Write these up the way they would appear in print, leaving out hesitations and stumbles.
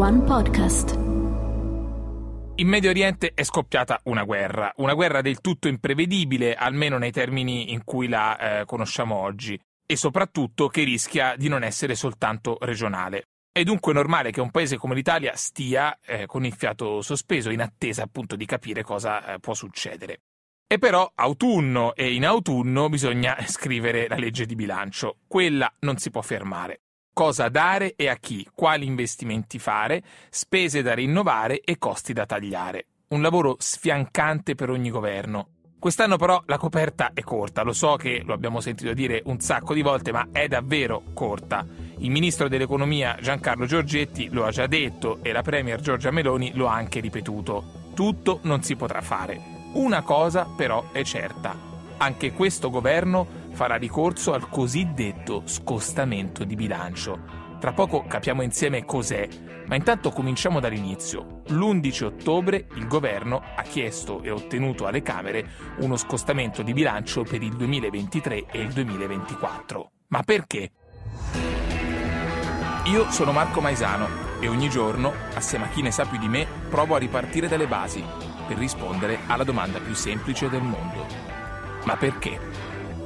One Podcast. In Medio Oriente è scoppiata una guerra del tutto imprevedibile, almeno nei termini in cui la conosciamo oggi, e soprattutto che rischia di non essere soltanto regionale. È dunque normale che un paese come l'Italia stia con il fiato sospeso, in attesa appunto di capire cosa può succedere. E però autunno, e in autunno bisogna scrivere la legge di bilancio. Quella non si può fermare. Cosa dare e a chi, quali investimenti fare, spese da rinnovare e costi da tagliare. Un lavoro sfiancante per ogni governo. Quest'anno però la coperta è corta, lo so che lo abbiamo sentito dire un sacco di volte, ma è davvero corta. Il ministro dell'economia Giancarlo Giorgetti lo ha già detto e la premier Giorgia Meloni lo ha anche ripetuto. Tutto non si potrà fare. Una cosa però è certa. Anche questo governo farà ricorso al cosiddetto scostamento di bilancio. Tra poco capiamo insieme cos'è, ma intanto cominciamo dall'inizio. L'11 ottobre il governo ha chiesto e ottenuto alle Camere uno scostamento di bilancio per il 2023 e il 2024. Ma perché? Io sono Marco Maisano e ogni giorno, assieme a chi ne sa più di me, provo a ripartire dalle basi per rispondere alla domanda più semplice del mondo. Ma perché?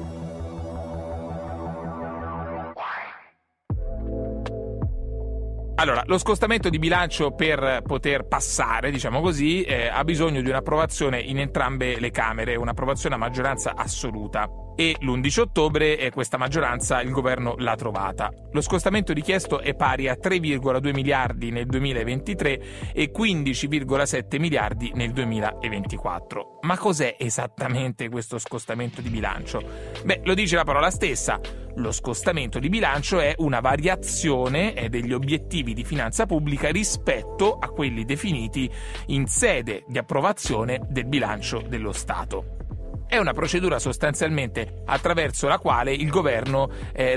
Allora, lo scostamento di bilancio per poter passare, diciamo così, ha bisogno di un'approvazione in entrambe le Camere, un'approvazione a maggioranza assoluta. E l'11 ottobre questa maggioranza il governo l'ha trovata. Lo scostamento richiesto è pari a 3,2 miliardi nel 2023 e 15,7 miliardi nel 2024. Ma cos'è esattamente questo scostamento di bilancio? Beh, lo dice la parola stessa. Lo scostamento di bilancio è una variazione degli obiettivi di finanza pubblica rispetto a quelli definiti in sede di approvazione del bilancio dello Stato. È una procedura sostanzialmente attraverso la quale il governo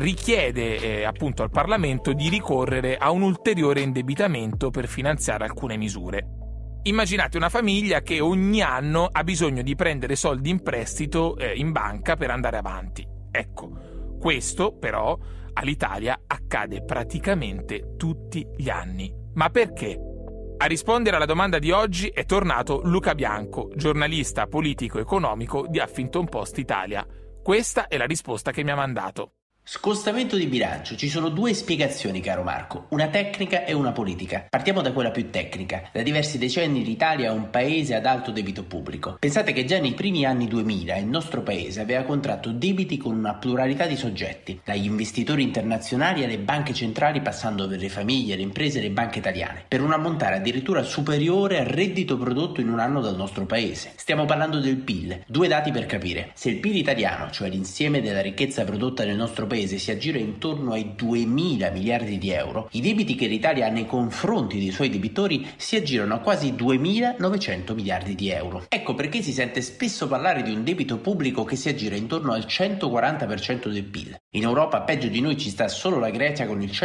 richiede appunto al Parlamento di ricorrere a un ulteriore indebitamento per finanziare alcune misure. Immaginate una famiglia che ogni anno ha bisogno di prendere soldi in prestito in banca per andare avanti. Ecco, questo però all'Italia accade praticamente tutti gli anni. Ma perché? A rispondere alla domanda di oggi è tornato Luca Bianco, giornalista politico-economico di Huffington Post Italia. Questa è la risposta che mi ha mandato. Scostamento di bilancio. Ci sono due spiegazioni, caro Marco, una tecnica e una politica. Partiamo da quella più tecnica. Da diversi decenni l'Italia è un paese ad alto debito pubblico. Pensate che già nei primi anni 2000 il nostro paese aveva contratto debiti con una pluralità di soggetti, dagli investitori internazionali alle banche centrali, passando per le famiglie, le imprese e le banche italiane, per un ammontare addirittura superiore al reddito prodotto in un anno dal nostro paese. Stiamo parlando del PIL. Due dati per capire. Se il PIL italiano, cioè l'insieme della ricchezza prodotta nel nostro paese, si aggira intorno ai 2.000 miliardi di euro, i debiti che l'Italia ha nei confronti dei suoi debitori si aggirano a quasi 2.900 miliardi di euro. Ecco perché si sente spesso parlare di un debito pubblico che si aggira intorno al 140% del PIL. In Europa peggio di noi ci sta solo la Grecia con il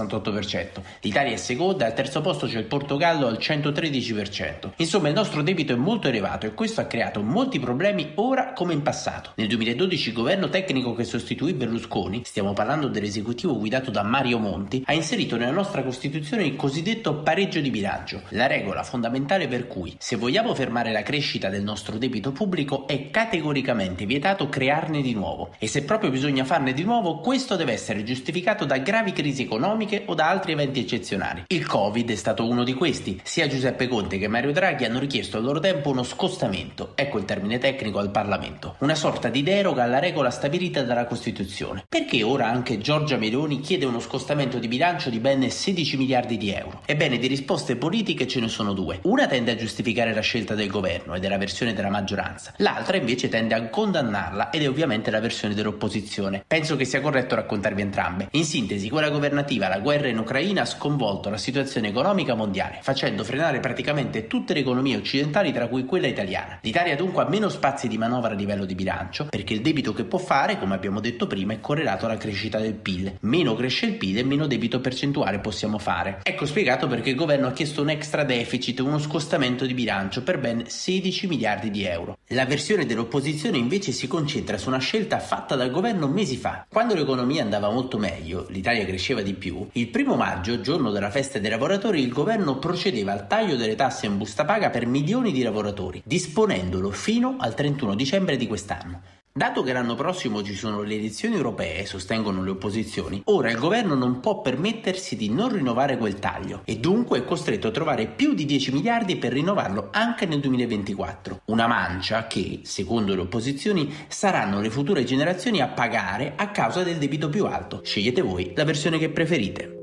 168%, l'Italia è seconda e al terzo posto c'è il Portogallo al 113%. Insomma, il nostro debito è molto elevato e questo ha creato molti problemi ora come in passato. Nel 2012 il governo tecnico che sostituì Berlusconi, stiamo parlando dell'esecutivo guidato da Mario Monti, ha inserito nella nostra Costituzione il cosiddetto pareggio di bilancio, la regola fondamentale per cui, se vogliamo fermare la crescita del nostro debito pubblico, è categoricamente vietato crearne di nuovo. E se proprio bisogna farne di nuovo, questo deve essere giustificato da gravi crisi economiche o da altri eventi eccezionali. Il Covid è stato uno di questi. Sia Giuseppe Conte che Mario Draghi hanno richiesto al loro tempo uno scostamento, ecco il termine tecnico, al Parlamento, una sorta di deroga alla regola stabilita dalla Costituzione. Perché ora anche Giorgia Meloni chiede uno scostamento di bilancio di ben 16 miliardi di euro? Ebbene, di risposte politiche ce ne sono due. Una tende a giustificare la scelta del governo e della versione della maggioranza, l'altra invece tende a condannarla ed è ovviamente la versione dell'opposizione. Penso che sia corretto raccontarvi entrambe. In sintesi, quella governativa, la guerra in Ucraina ha sconvolto la situazione economica mondiale, facendo frenare praticamente tutte le economie occidentali, tra cui quella italiana. L'Italia dunque ha meno spazi di manovra a livello di bilancio, perché il debito che può fare, come abbiamo detto prima, è correlato alla crescita del PIL. Meno cresce il PIL e meno debito percentuale possiamo fare. Ecco spiegato perché il governo ha chiesto un extra deficit, uno scostamento di bilancio per ben 16 miliardi di euro. La versione dell'opposizione invece si concentra su una scelta fatta dal governo mesi fa, Quando l'economia andava molto meglio, l'Italia cresceva di più, il 1° maggio, giorno della festa dei lavoratori, il governo procedeva al taglio delle tasse in busta paga per milioni di lavoratori, disponendolo fino al 31 dicembre di quest'anno. Dato che l'anno prossimo ci sono le elezioni europee, sostengono le opposizioni, ora il governo non può permettersi di non rinnovare quel taglio e dunque è costretto a trovare più di 10 miliardi per rinnovarlo anche nel 2024. Una mancia che, secondo le opposizioni, saranno le future generazioni a pagare a causa del debito più alto. Scegliete voi la versione che preferite.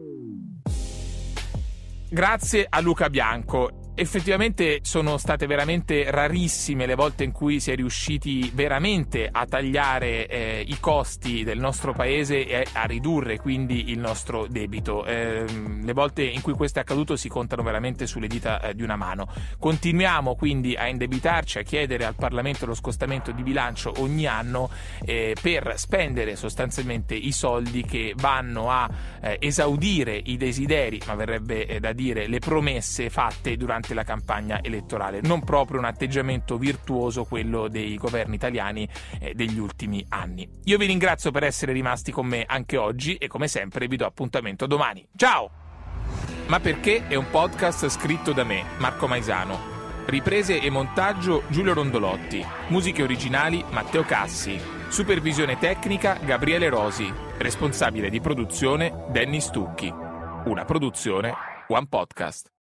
Grazie a Luca Bianco. Effettivamente sono state veramente rarissime le volte in cui si è riusciti veramente a tagliare i costi del nostro paese e a ridurre quindi il nostro debito. Le volte in cui questo è accaduto si contano veramente sulle dita di una mano. Continuiamo quindi a indebitarci, a chiedere al Parlamento lo scostamento di bilancio ogni anno per spendere sostanzialmente i soldi che vanno a esaudire i desideri, ma verrebbe da dire le promesse fatte durante la campagna elettorale. Non proprio un atteggiamento virtuoso quello dei governi italiani degli ultimi anni. Io vi ringrazio per essere rimasti con me anche oggi e come sempre vi do appuntamento domani. Ciao! Ma perché è un podcast scritto da me, Marco Maisano. Riprese e montaggio Giulio Rondolotti. Musiche originali Matteo Cassi. Supervisione tecnica Gabriele Rosi. Responsabile di produzione Dennis Stucchi. Una produzione One Podcast.